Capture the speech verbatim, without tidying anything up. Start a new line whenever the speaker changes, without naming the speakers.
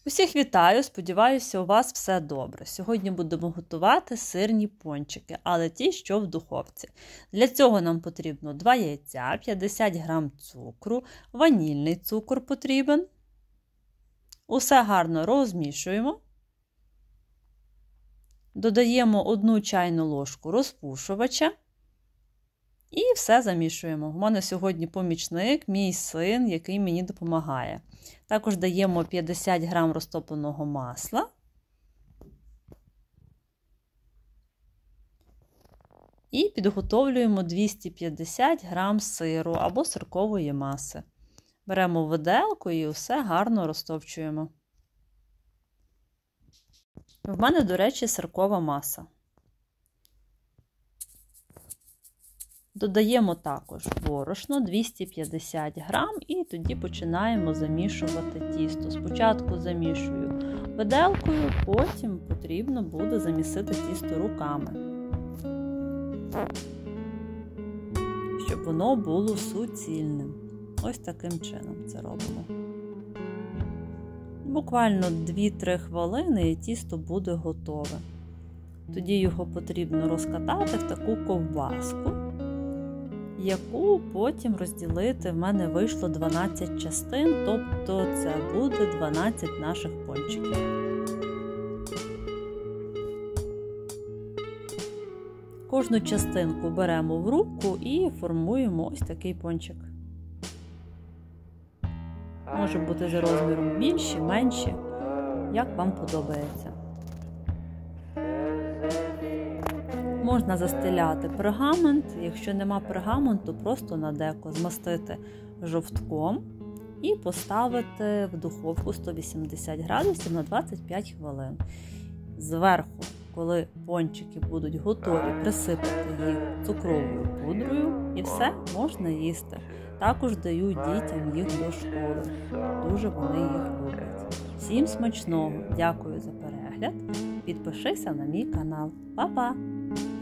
Усіх вітаю! Сподіваюся, у вас все добре. Сьогодні будемо готувати сирні пончики, але ті, що в духовці. Для цього нам потрібно два яйця, п'ятдесят грам цукру, ванільний цукор потрібен. Усе гарно розмішуємо. Додаємо одну чайну ложку розпушувача. І все замішуємо. У мене сьогодні помічник, мій син, який мені допомагає. Також даємо п'ятдесят грам розтопленого масла. І підготовлюємо двісті п'ятдесят грам сиру або сиркової маси. Беремо виделку і все гарно розтопчуємо. В мене, до речі, сиркова маса. Додаємо також борошно двісті п'ятдесят грам і тоді починаємо замішувати тісто. Спочатку замішую виделкою, потім потрібно буде замісити тісто руками, щоб воно було суцільним. Ось таким чином це робимо. Буквально дві-три хвилини і тісто буде готове. Тоді його потрібно розкатати в таку ковбаску, яку потім розділити. В мене вийшло дванадцять частин, тобто це буде дванадцять наших пончиків. Кожну частинку беремо в руку і формуємо ось такий пончик. Може бути за розміром більші, менші, як вам подобається. Можна застеляти пергамент, якщо нема пергаменту, просто на деко змастити жовтком і поставити в духовку сто вісімдесят градусів на двадцять п'ять хвилин. Зверху, коли пончики будуть готові, присипати їх цукровою пудрою і все, можна їсти. Також даю дітям їх до школи. Дуже вони їх люблять. Всім смачного! Дякую за перегляд. Підпишися на мій канал. Па-па!